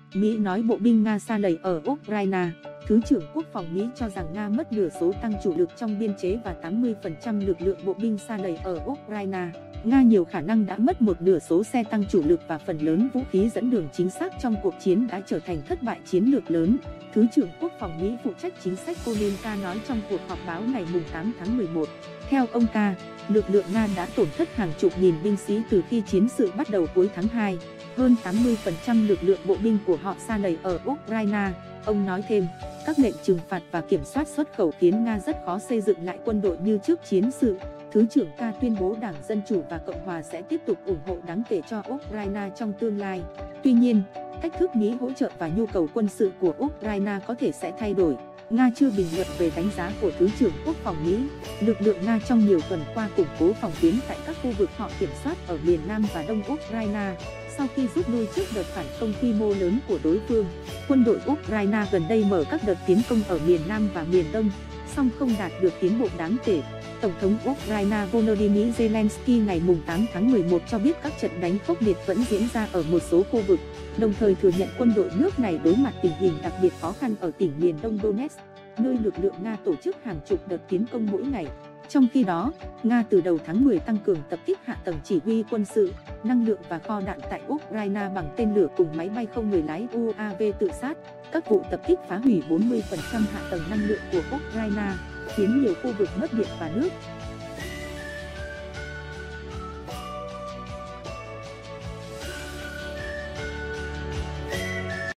Mỹ nói bộ binh Nga sa đẩy ở Ukraine. Thứ trưởng Quốc phòng Mỹ cho rằng Nga mất nửa số tăng chủ lực trong biên chế và 80% lực lượng bộ binh sa đẩy ở Ukraine. Nga nhiều khả năng đã mất một nửa số xe tăng chủ lực và phần lớn vũ khí dẫn đường chính xác trong cuộc chiến đã trở thành thất bại chiến lược lớn. Thứ trưởng Quốc phòng Mỹ phụ trách chính sách Kolenko nói trong cuộc họp báo ngày 8 tháng 11. Theo ông K, lực lượng Nga đã tổn thất hàng chục nghìn binh sĩ từ khi chiến sự bắt đầu cuối tháng 2. Hơn 80% lực lượng bộ binh của họ sa đẩy ở Ukraine. Ông nói thêm, các lệnh trừng phạt và kiểm soát xuất khẩu khiến Nga rất khó xây dựng lại quân đội như trước chiến sự. Thứ trưởng K tuyên bố Đảng Dân Chủ và Cộng Hòa sẽ tiếp tục ủng hộ đáng kể cho Ukraine trong tương lai. Tuy nhiên, cách thức Mỹ hỗ trợ và nhu cầu quân sự của Ukraine có thể sẽ thay đổi. Nga chưa bình luận về đánh giá của Thứ trưởng Quốc phòng Mỹ. Lực lượng Nga trong nhiều tuần qua củng cố phòng tuyến tại các khu vực họ kiểm soát ở miền Nam và Đông Ukraine. Sau khi rút lui trước đợt phản công quy mô lớn của đối phương, quân đội Ukraine gần đây mở các đợt tiến công ở miền Nam và miền Đông, song không đạt được tiến bộ đáng kể. Tổng thống Ukraine Volodymyr Zelensky ngày 8 tháng 11 cho biết các trận đánh khốc liệt vẫn diễn ra ở một số khu vực, đồng thời thừa nhận quân đội nước này đối mặt tình hình đặc biệt khó khăn ở tỉnh miền Đông Donetsk, nơi lực lượng Nga tổ chức hàng chục đợt tiến công mỗi ngày. Trong khi đó, Nga từ đầu tháng 10 tăng cường tập kích hạ tầng chỉ huy quân sự, năng lượng và kho đạn tại Ukraine bằng tên lửa cùng máy bay không người lái UAV tự sát. Các vụ tập kích phá hủy 40% hạ tầng năng lượng của Ukraine, khiến nhiều khu vực mất điện và nước.